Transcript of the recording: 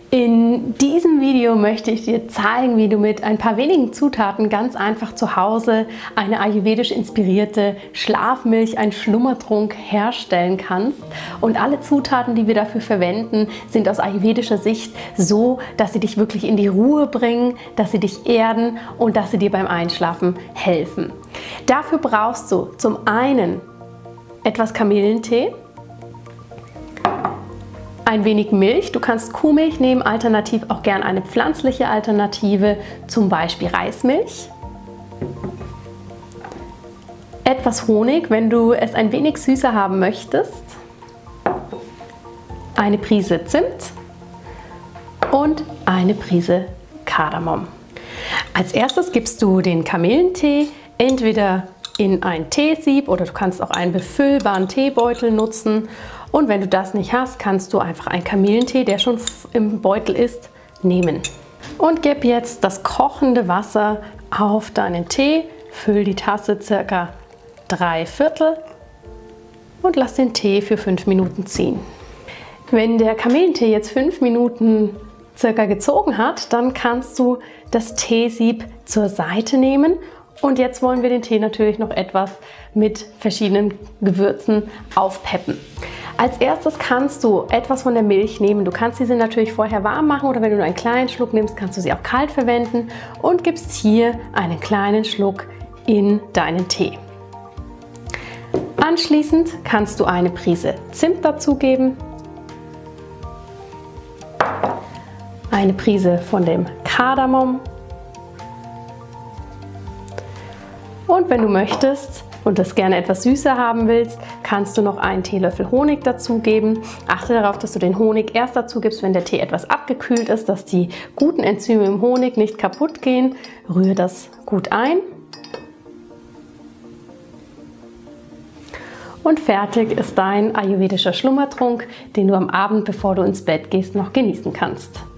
In diesem Video möchte ich dir zeigen, wie du mit ein paar wenigen Zutaten ganz einfach zu Hause eine ayurvedisch inspirierte Schlafmilch, einen Schlummertrunk herstellen kannst. Und alle Zutaten, die wir dafür verwenden, sind aus ayurvedischer Sicht so, dass sie dich wirklich in die Ruhe bringen, dass sie dich erden und dass sie dir beim Einschlafen helfen. Dafür brauchst du zum einen etwas Kamillentee, ein wenig Milch, du kannst Kuhmilch nehmen, alternativ auch gern eine pflanzliche Alternative, zum Beispiel Reismilch. Etwas Honig, wenn du es ein wenig süßer haben möchtest. Eine Prise Zimt und eine Prise Kardamom. Als erstes gibst du den Kamillentee entweder in ein Teesieb oder du kannst auch einen befüllbaren Teebeutel nutzen. Und wenn du das nicht hast, kannst du einfach einen Kamillentee, der schon im Beutel ist, nehmen. Und gib jetzt das kochende Wasser auf deinen Tee, füll die Tasse ca. 3/4 und lass den Tee für 5 Minuten ziehen. Wenn der Kamillentee jetzt 5 Minuten circa gezogen hat, dann kannst du das Teesieb zur Seite nehmen. Und jetzt wollen wir den Tee natürlich noch etwas mit verschiedenen Gewürzen aufpeppen. Als erstes kannst du etwas von der Milch nehmen. Du kannst diese natürlich vorher warm machen oder wenn du nur einen kleinen Schluck nimmst, kannst du sie auch kalt verwenden und gibst hier einen kleinen Schluck in deinen Tee. Anschließend kannst du eine Prise Zimt dazugeben, eine Prise von dem Kardamom und wenn du möchtest und das gerne etwas süßer haben willst, kannst du noch einen Teelöffel Honig dazugeben. Achte darauf, dass du den Honig erst dazu gibst, wenn der Tee etwas abgekühlt ist, dass die guten Enzyme im Honig nicht kaputt gehen. Rühre das gut ein. Und fertig ist dein ayurvedischer Schlummertrunk, den du am Abend, bevor du ins Bett gehst, noch genießen kannst.